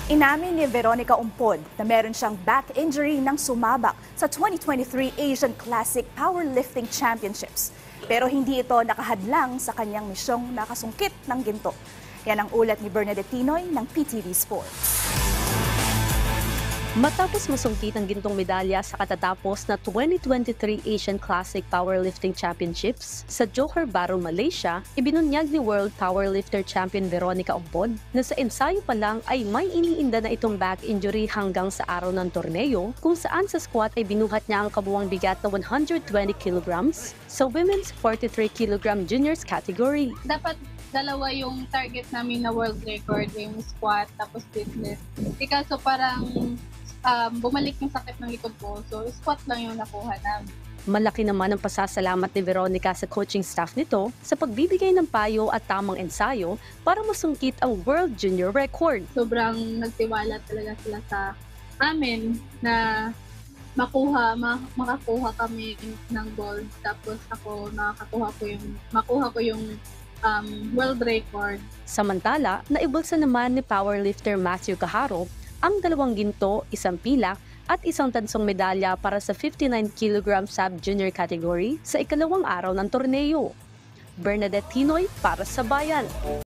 Inamin ni Veronica Umpod na meron siyang back injury nang sumabak sa 2023 Asian Classic Powerlifting Championships. Pero hindi ito nakahadlang sa kanyang misyong nakasungkit ng ginto. Yan ang ulat ni Bernadette Tinoy ng PTV Sports. Matapos masungkit ang gintong medalya sa katatapos na 2023 Asian Classic Powerlifting Championships sa Johor Bahru, Malaysia, ibinunyag ni World Powerlifter Champion Veronica Umpod na sa ensayo pa lang ay may iniinda na itong back injury hanggang sa araw ng torneo kung saan sa squat ay binuhat niya ang kabuwang bigat na 120 kilograms sa Women's 43 kilogram juniors category. Dapat dalawa yung target namin na world record, yung squat tapos deadlift. Kaso parang bumalik yung sakit ng likod ko, so squat lang yung nakuha namin. Malaki naman ang pasasalamat ni Veronica sa coaching staff nito sa pagbibigay ng payo at tamang ensayo para masungkit ang world junior record. Sobrang nagtiwala talaga sila sa amin na makakuha kami ng gold, tapos ako makuha ko yung world record. Samantala, naibulsa naman ni powerlifter Matthew Cajaro ang 2 ginto, 1 pilak at 1 tansong medalya para sa 59 kg sub-junior category sa ikalawang araw ng torneo. Bernadette Tinoy para sa Bayan.